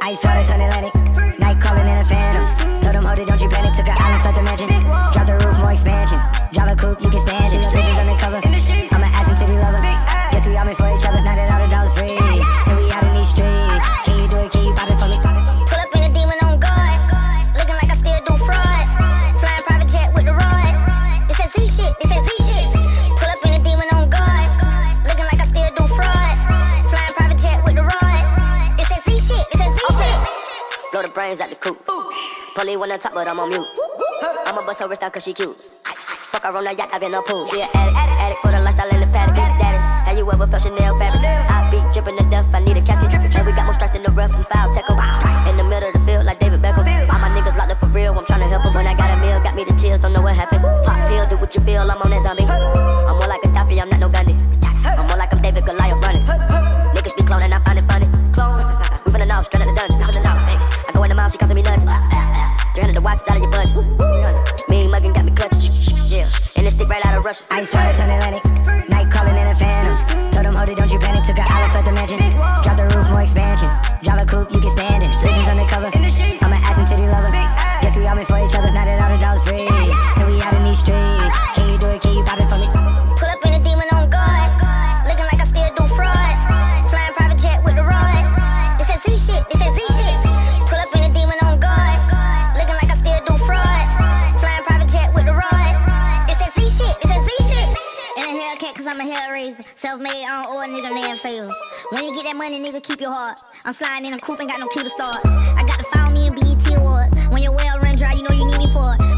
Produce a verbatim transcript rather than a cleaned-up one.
Ice water turn Atlantic, night calling in a phantom. Told them, hold it, don't you panic. Took an island, left the mansion. Drop the roof, more expansion. Drive a coupe, you can stand it. Bridges undercover, I'm an ass and titty lover. Guess we all meant for each other, now that all the dogs free. And we out in these streets. Can you do it, can you pop it for me? Pull up in a demon on guard, looking like I still do fraud. Flying private jet with the rod. It's that Z shit, it's that Z shit. Pull up in a demon on guard, looking like I still do fraud. Flying private jet with the rod. It's that Z shit, it's that Z shit. Blow the brains out the coop. Pully one on top, but I'm on mute. I'ma bust her wrist out cause she cute. Fuck her on the yacht, I've been a pool. She an addict, addict for the lifestyle in the paddock. Big daddy, have you ever felt Chanel fabric? I be dripping to death, I need a casket. And we got more strikes in the rough, we foul tech em. In the middle of the field like David Beckham. All my niggas locked up for real, I'm tryna help em. When I got a meal, got me the chills, don't know what happened. Pop pill, do what you feel, I'm on that zombie. I'm more like a Gaddafi, I'm not no Gandhi. I'm more like I'm David Goliath running. Niggas be cloning, I find it funny. Clone, we finna know, straight out the dungeon. I go in the mouth, she costing me nothing. three hundred the watch, out of your budget. Me muggin' got me clutching. Yeah, and it's stick right out of Russia. Ice water turn Atlantic, night calling in a phantom. Told them, hold it, don't you panic. Took an island, left the mansion. Drop the roof, more expansion. Drive a coupe, you can stand it. Bridges undercover, I'm an ass and titty lover. Guess we all meant for each other, now that all the dogs free. And we out in these streets. Can you do it, can you pop it for me? Pull up in a demon on guard, looking like I still do fraud. Flying private jet with the rod. It's that Z shit, it's that Z shit. Pull up in a demon on guard, looking like I still do fraud. Flying private jet with the rod. It's that Z shit, it's that Z shit. In a Hellcat cause I'm a hellraiser. Self-made, I don't owe a nigga land favor. When you get that money, nigga, keep your heart. I'm sliding in a coupe, ain't got no cue to start. I got to follow me in B E T Awards. When your well run dry, you know you need me for it.